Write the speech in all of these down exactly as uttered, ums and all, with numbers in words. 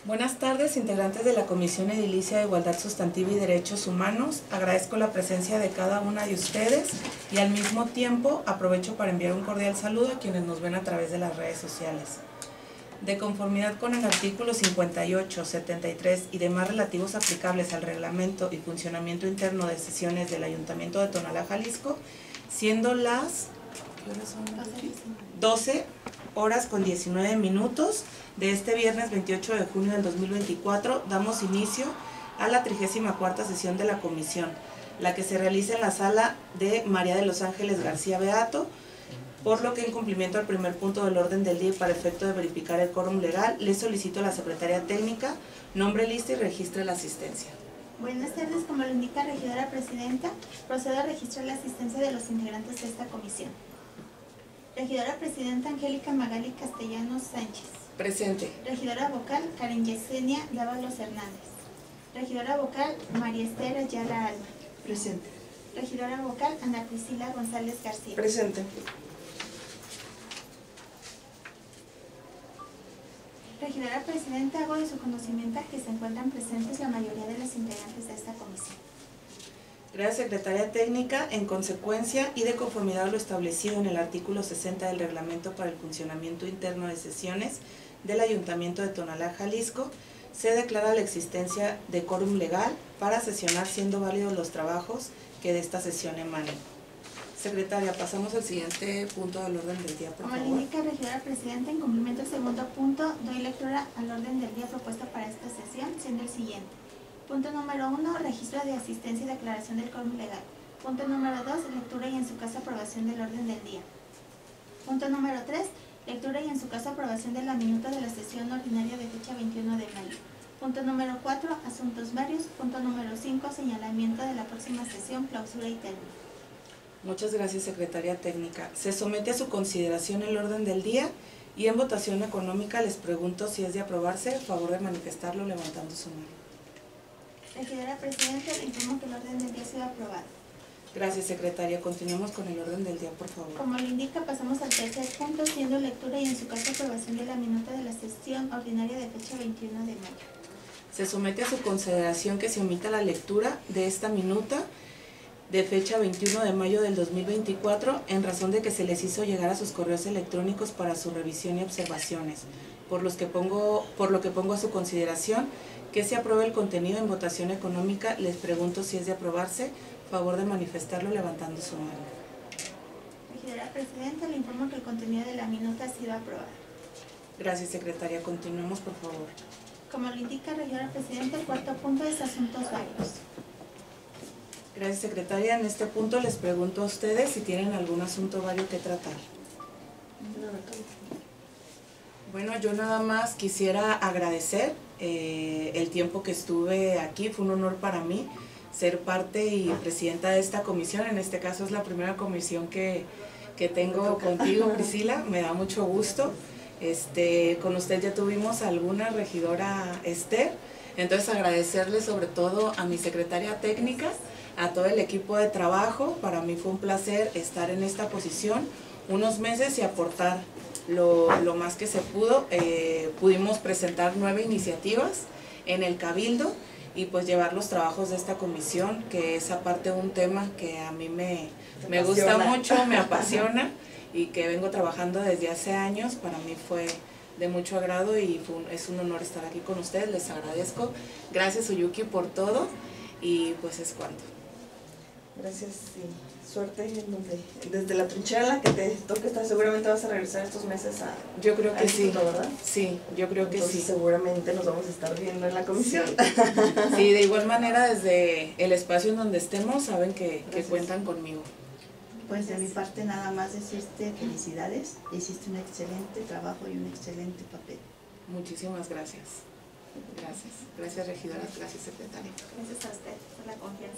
Buenas tardes, integrantes de la Comisión Edilicia de Igualdad Sustantiva y Derechos Humanos. Agradezco la presencia de cada una de ustedes y al mismo tiempo aprovecho para enviar un cordial saludo a quienes nos ven a través de las redes sociales. De conformidad con el artículo cincuenta y ocho, setenta y tres y demás relativos aplicables al reglamento y funcionamiento interno de sesiones del Ayuntamiento de Tonalá, Jalisco, siendo las ¿qué horas son? doce horas con diecinueve minutos de este viernes veintiocho de junio del dos mil veinticuatro, damos inicio a la trigésima cuarta sesión de la comisión, la que se realiza en la sala de María de los Ángeles García Beato, por lo que en cumplimiento al primer punto del orden del día y para efecto de verificar el quórum legal, le solicito a la Secretaría Técnica nombre, lista y registre la asistencia. Buenas tardes, como lo indica la regidora presidenta, procedo a registrar la asistencia de los integrantes de esta comisión. Regidora presidenta Angélica Magali Castellanos Sánchez. Presente. Regidora vocal Karen Yesenia Dávalos Hernández. Regidora vocal María Esther Ayala Alba. Presente. Regidora vocal Ana Priscila González García. Presente. Regidora presidenta, hago de su conocimiento que se encuentran presentes la mayoría de los integrantes de esta comisión. Gracias, Secretaria Técnica. En consecuencia y de conformidad a lo establecido en el artículo sesenta del Reglamento para el Funcionamiento Interno de Sesiones del Ayuntamiento de Tonalá, Jalisco, se declara la existencia de quórum legal para sesionar, siendo válidos los trabajos que de esta sesión emanen. Secretaria, pasamos al siguiente punto del orden del día, por Como favor. le indica la regidora presidenta, en cumplimiento del segundo punto, doy lectura al orden del día propuesto para esta sesión, siendo el siguiente. Punto número uno, registro de asistencia y declaración del quórum legal. Punto número dos, lectura y en su caso aprobación del orden del día. Punto número tres, lectura y en su caso aprobación de la minuta de la sesión ordinaria de fecha veintiuno de mayo. Punto número cuatro, asuntos varios. Punto número cinco, señalamiento de la próxima sesión, clausura y término. Muchas gracias, Secretaria Técnica. Se somete a su consideración el orden del día y en votación económica les pregunto si es de aprobarse, a favor de manifestarlo levantando su mano. Regidora presidenta, le informo que el orden del día ha sido aprobado. Gracias, Secretaria. Continuemos con el orden del día, por favor. Como le indica, pasamos al tercer punto, siendo lectura y en su caso aprobación de la minuta de la sesión ordinaria de fecha veintiuno de mayo. Se somete a su consideración que se omita la lectura de esta minuta de fecha veintiuno de mayo del dos mil veinticuatro en razón de que se les hizo llegar a sus correos electrónicos para su revisión y observaciones, por, los que pongo, por lo que pongo a su consideración que se apruebe el contenido en votación económica. Les pregunto si es de aprobarse, favor de manifestarlo levantando su mano. Regidora presidenta, le informo que el contenido de la minuta ha sido aprobado. Gracias, Secretaria. Continuemos, por favor. Como lo indica la regidora presidenta, el cuarto punto es asuntos varios. Gracias, Secretaria. En este punto les pregunto a ustedes si tienen algún asunto vario que tratar. Bueno, yo nada más quisiera agradecer eh, el tiempo que estuve aquí. Fue un honor para mí ser parte y presidenta de esta comisión. En este caso es la primera comisión que, que tengo contigo, Priscila. Me da mucho gusto. Este, con usted ya tuvimos alguna, regidora Esther. Entonces agradecerle sobre todo a mi secretaria técnica, a todo el equipo de trabajo. Para mí fue un placer estar en esta posición unos meses y aportar lo, lo más que se pudo. Eh, pudimos presentar nueve iniciativas en el Cabildo y pues llevar los trabajos de esta comisión, que es aparte un tema que a mí me, me gusta mucho, me apasiona y que vengo trabajando desde hace años. Para mí fue de mucho agrado y fue un, es un honor estar aquí con ustedes. Les agradezco. Gracias, Uyuki, por todo y pues es cuanto. Gracias y suerte en donde, desde la trinchera en la que te toque estar, seguramente vas a regresar estos meses a Yo creo que sí, ¿verdad? Sí, yo creo que Entonces, sí. seguramente nos vamos a estar viendo en la comisión. Sí, de igual manera desde el espacio en donde estemos saben que, que cuentan conmigo. Pues de mi parte nada más decirte felicidades, hiciste un excelente trabajo y un excelente papel. Muchísimas gracias. Gracias. Gracias, regidora. Gracias, secretaria. Gracias a usted por la confianza.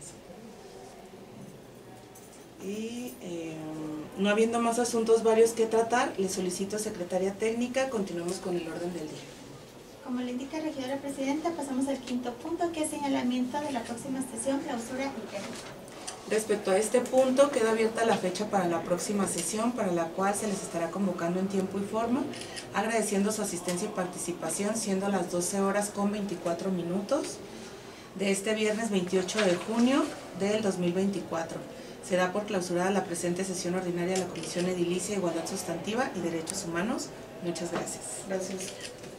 Y eh, no habiendo más asuntos varios que tratar, le solicito a Secretaria Técnica, continuemos con el orden del día. Como le indica la regidora presidenta, pasamos al quinto punto, que es señalamiento de la próxima sesión, clausura y término. Respecto a este punto, queda abierta la fecha para la próxima sesión, para la cual se les estará convocando en tiempo y forma, agradeciendo su asistencia y participación, siendo las doce horas con veinticuatro minutos de este viernes veintiocho de junio del dos mil veinticuatro. Se da por clausurada la presente sesión ordinaria de la Comisión Edilicia, Igualdad Sustantiva y Derechos Humanos. Muchas gracias. Gracias.